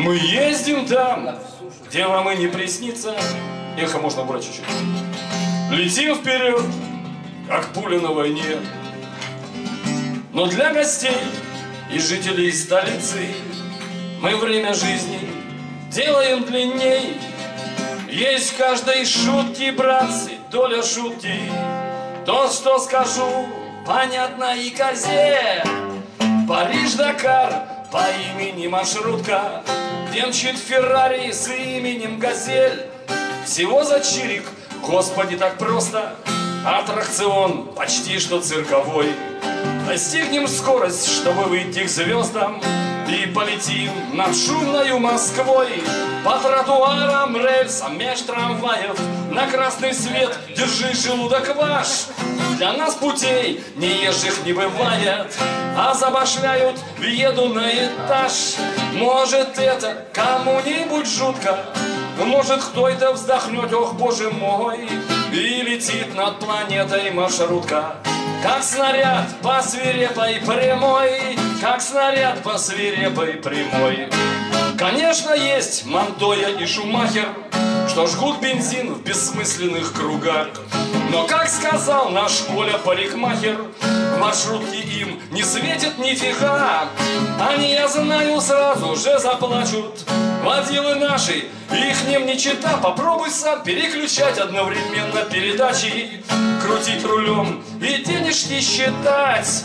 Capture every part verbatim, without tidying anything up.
Мы ездим там, где вам и не приснится. Эхо можно убрать чуть-чуть. Летим вперед, как пуля на войне. Но для гостей и жителей столицы мы время жизни делаем длинней. Есть в каждой шутке, братцы, доля шутки. То, что скажу, понятно и козе. Париж-Дакар по имени маршрутка, где мчит Феррари с именем Газель. Всего за чирик, господи, так просто. Аттракцион почти что цирковой. Достигнем скорость, чтобы выйти к звездам, и полетим над шумною Москвой. По тротуарам, рельсам, меж трамваев, на красный свет держи желудок ваш. Для нас путей неезжих не бывает, а забашляют, въеду на этаж. Может, это кому-нибудь жутко, может, кто-то вздохнет, ох, боже мой. И летит над планетой маршрутка, как снаряд по свирепой прямой, как снаряд по свирепой прямой. Конечно, есть Монтоя и Шумахер, что жгут бензин в бессмысленных кругах. Но, как сказал наш Коля-парикмахер, в маршрутке им не светит нифига. Они, я знаю, сразу же заплачут. Водилы наши, их ним не чита. Попробуй сам переключать одновременно передачи, крутить рулем и денежки считать.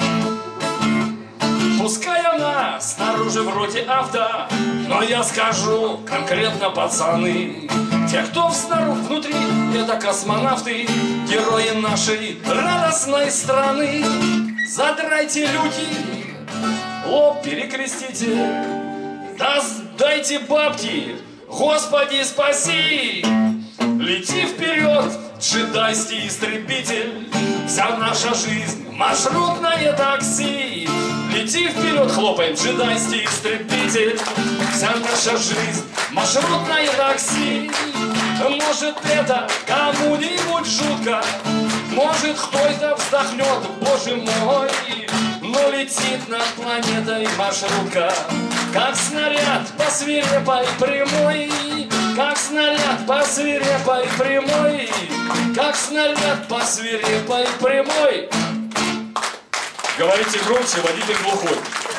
Пускай она снаружи вроде авто, но я скажу конкретно, пацаны, те, кто снаружи, внутри, это космонавты, герои нашей радостной страны. Задрайте люки, лоб перекрестите, да дайте бабки, Господи спаси. Лети вперед, джедайский истребитель, вся наша жизнь маршрутное такси. Лети вперед, хлопаем, джедайский истребитель, вся наша жизнь маршрутное такси. Может, это кому-нибудь жутко, может, кто-то вздохнет, боже мой. Но летит над планетой маршрутка, как снаряд по свирепой прямой, как снаряд по свирепой прямой, как снаряд по свирепой прямой. Говорите громче, водитель глухой.